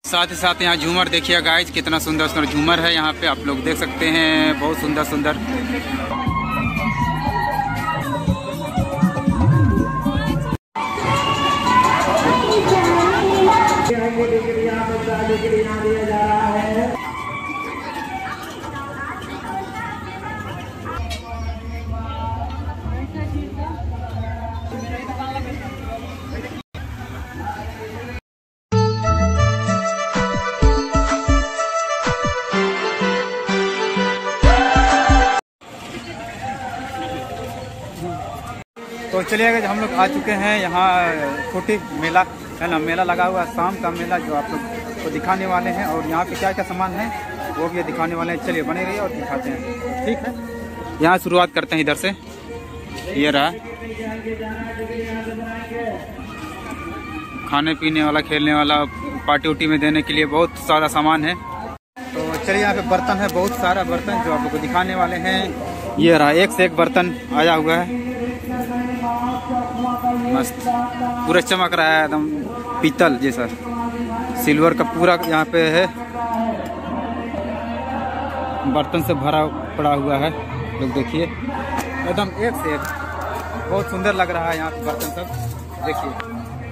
साथ ही साथ यहाँ झूमर देखिए गाइज, कितना सुंदर सुंदर झूमर है यहाँ पे, आप लोग देख सकते हैं, बहुत सुंदर सुंदर। तो चलिए हम लोग आ चुके हैं यहाँ छोटी मेला है ना, मेला लगा हुआ है, शाम का मेला जो आप लोग को दिखाने वाले हैं, और यहाँ पे क्या क्या सामान है वो भी दिखाने वाले हैं। चलिए बने रहिए और दिखाते हैं, ठीक है। यहाँ शुरुआत करते हैं इधर से, ये रहा खाने पीने वाला, खेलने वाला, पार्टी उटी में देने के लिए बहुत सारा सामान है। तो चलिए यहाँ पे बर्तन है, बहुत सारा बर्तन जो आप लोग को दिखाने वाले हैं। ये रहा, एक से एक बर्तन आया हुआ है, मस्त पूरा चमक रहा है, एकदम पीतल जैसा, सिल्वर का पूरा यहाँ पे है, बर्तन से भरा पड़ा हुआ है। लोग देखिए एकदम एक से एक, बहुत सुंदर लग रहा है यहाँ पे बर्तन सब, देखिए।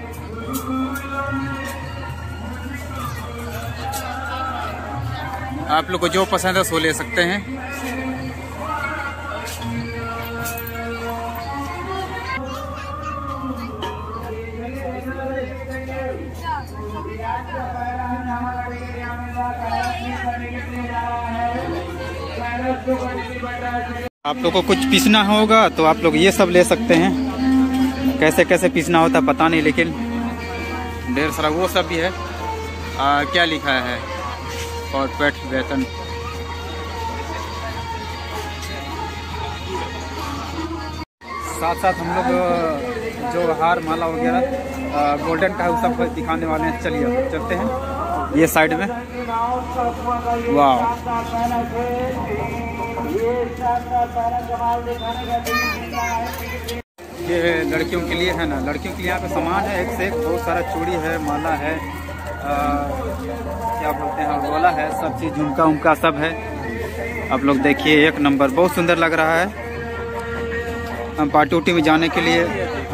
आप लोग को जो पसंद है सो ले सकते हैं। आप लोग को कुछ पीसना होगा तो आप लोग ये सब ले सकते हैं, कैसे कैसे पीसना होता पता नहीं, लेकिन ढेर सारा वो सब भी है। क्या लिखा है, और पेट वेतन। साथ साथ हम लोग जो हार माला वगैरह गोल्डन का है वो सब दिखाने वाले हैं। चलिए चलते हैं ये साइड में। वाह, ये लड़कियों के लिए है ना, लड़कियों के लिए यहाँ पे सामान है एक से एक, बहुत सारा चूड़ी है, माला है, क्या बोलते हैं, रोला है, सब चीज़, झुमका उमका सब है। आप लोग देखिए, एक नंबर, बहुत सुंदर लग रहा है। हम पार्टी उटी में जाने के लिए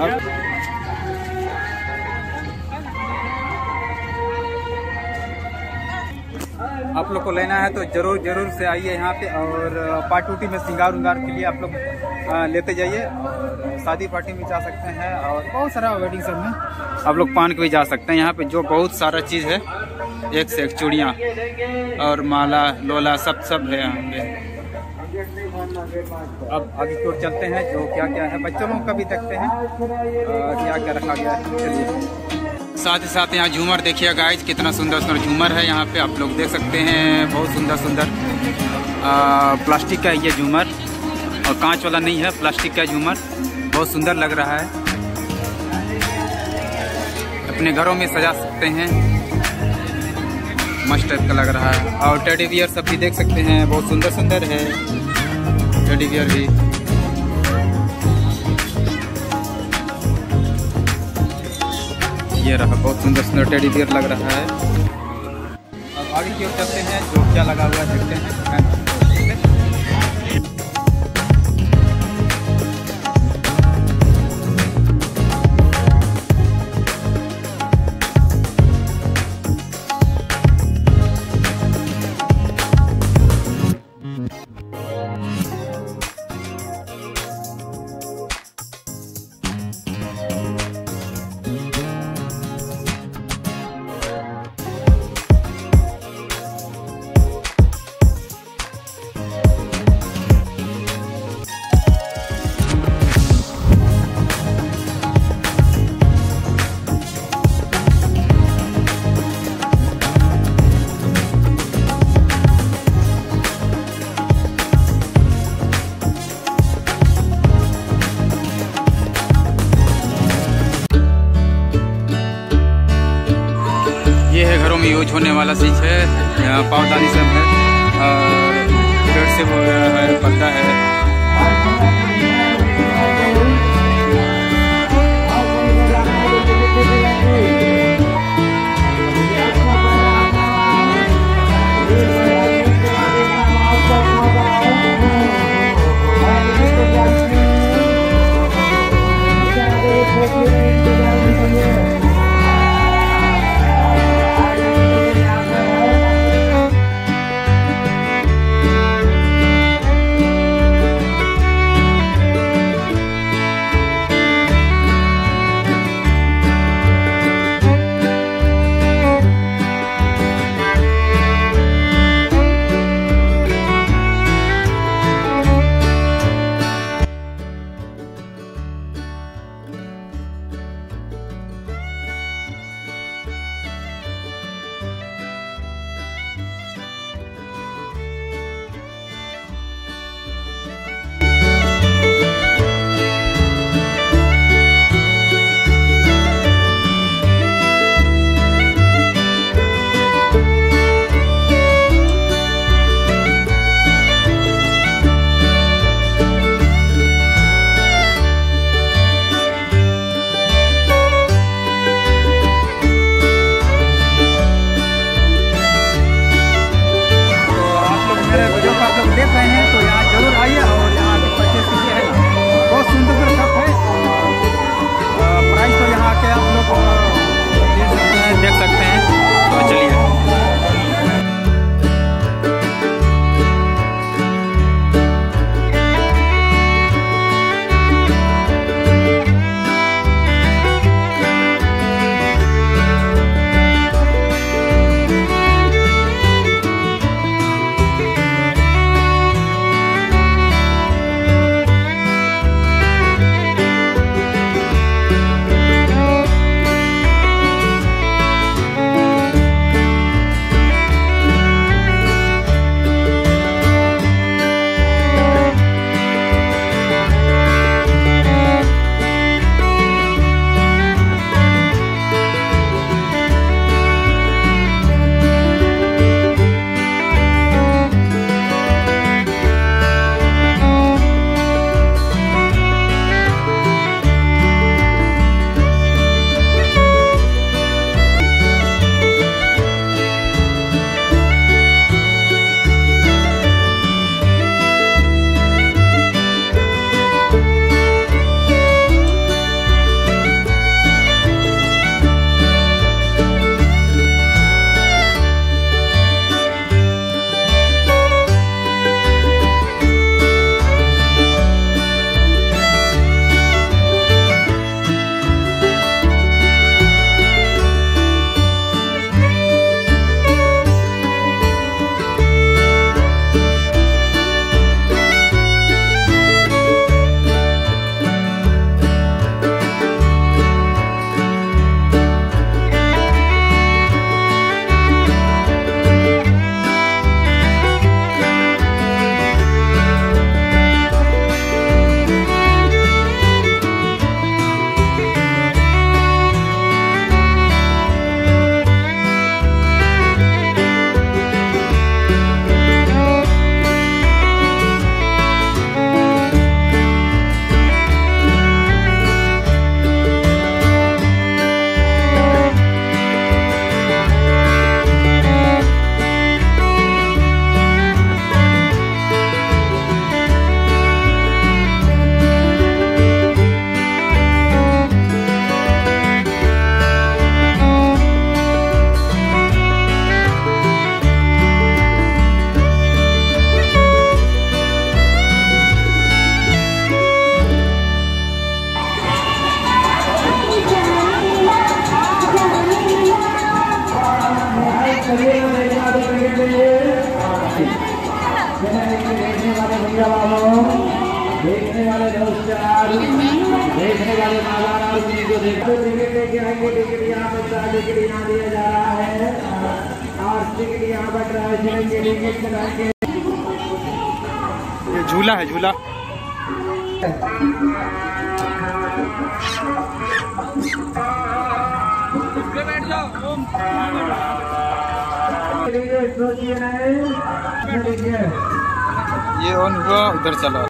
आप लोग को लेना है तो जरूर से आइए यहाँ पे, और पार्टी उटी में श्रृंगार उंगार के लिए आप लोग लेते जाइए, और शादी पार्टी में जा सकते हैं, और बहुत सारा वेडिंग सब में आप लोग पान के भी जा सकते हैं। यहाँ पे जो बहुत सारा चीज़ है, एक से एक चूड़ियाँ और माला लोला सब है यहाँ पे। अब आगे की ओर चलते हैं, जो क्या क्या है, बच्चों लोगों का भी देखते हैं क्या क्या रखा गया है। चलिए साथ ही साथ यहाँ झूमर देखिए गाइज, कितना सुंदर सुंदर झूमर है यहाँ पे, आप लोग देख सकते हैं, बहुत सुंदर सुंदर। प्लास्टिक का ये झूमर, और कांच वाला नहीं है, प्लास्टिक का झूमर, बहुत सुंदर लग रहा है, अपने घरों में सजा सकते हैं, मस्त टाइप का लग रहा है। और टेडी बियर सब भी देख सकते हैं, बहुत सुंदर सुंदर है टेडी बियर भी। ये रहा, बहुत सुंदर सुंदर टेडी बियर लग रहा है। अब आगे की ओर चलते हैं, जो क्या लगा हुआ है देखते हैं। घरों में यूज होने वाला चीज़ है, यहाँ पावदानी सब है, और पेड़ से वगैरह है, पर्दा है। वाले दोस्त देखने वाले नजारा उसी को देखो। टिकट लेके आएंगे, टिकट यहाँ पर टिकट यहाँ दिया जा रहा है और टिकट यहाँ पर ट्राई करेंगे, टिकट कराएंगे। ये झूला है, झूला बैठ जाओ। ये ऑन हुआ, उधर चला।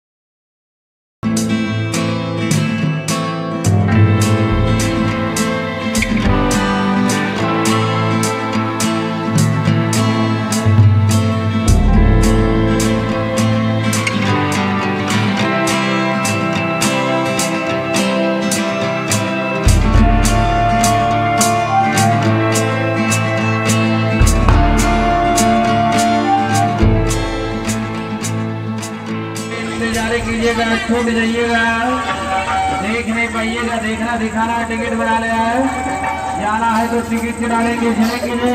कीजिएगा, छूट जाइएगा, देख नहीं पाइएगा, देखना दिखाना टिकट बना लिया है, जाना है तो टिकट कराने के चलेंगे।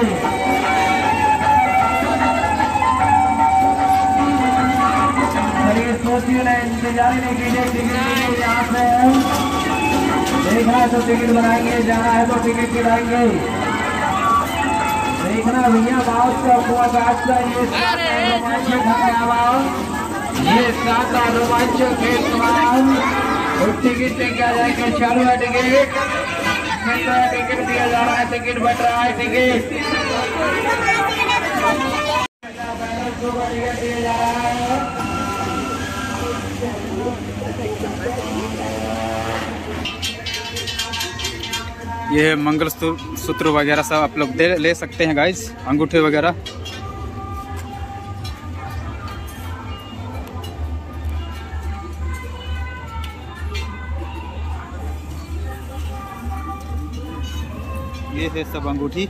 चलिए सोचिए ना, इंतजार नहीं कीजिए, टिकट यहाँ से देखना है तो टिकट बनाएंगे, जाना है तो टिकट कराएंगे। देखना भैया बात का ये शानदार रोमांचक खेल टिकट लेके आ जाएंगे। चालू है टिकट, टिकट दिया जा रहा है, टिकट बट रहा है, टिकट दिया जा रहा है। ये मंगल सूत्र वगैरह सब आप लोग ले सकते हैं गाइस, अंगूठे वगैरह। ये है सब अंगूठी।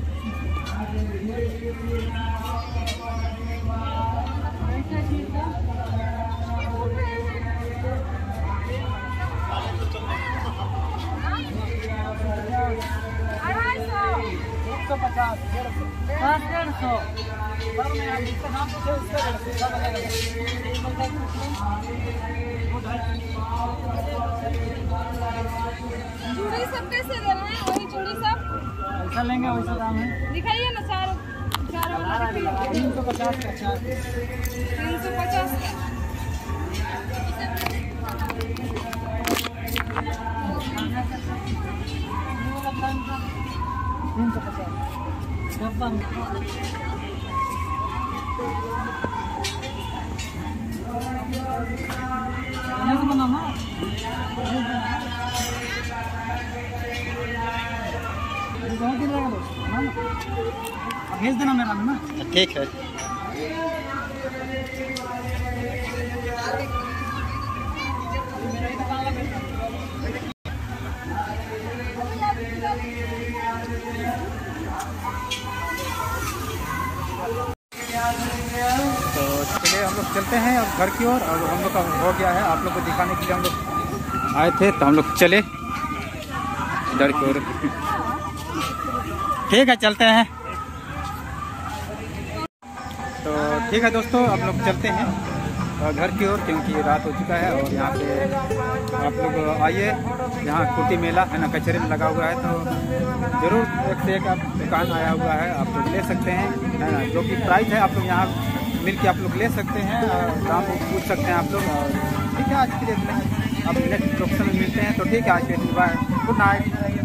चूड़ी सब कैसे दे रहे हैं? वही चूड़ी सब ऐसा लेंगे वैसा दाम है। दिखाइए ना, चारों 350 का 350 का। भेज देना मेरा ना। ठीक है। तो चलिए हम लोग चलते हैं अब घर की ओर, और हम लोग का हो गया है, आप लोग को दिखाने के लिए हम लोग आए थे, तो हम लोग चले घर की ओर। ठीक है, चलते हैं। तो ठीक है दोस्तों, हम लोग चलते हैं घर की ओर, क्योंकि रात हो चुका है। और यहाँ पे आप लोग आइए, यहाँ कुटी मेला है ना, कचहरी में लगा हुआ है, तो ज़रूर एक से एक आप दुकान आया हुआ है, आप लोग ले सकते हैं, है ना। जो कि प्राइस है आप लोग यहाँ मिल के आप लोग ले सकते हैं, दाम पूछ सकते हैं आप लोग। और ठीक है, आज के लिए अब नेक्स्ट प्रोफेशन में मिलते हैं। तो ठीक है, आज के लिए बाय, गुड नाइट।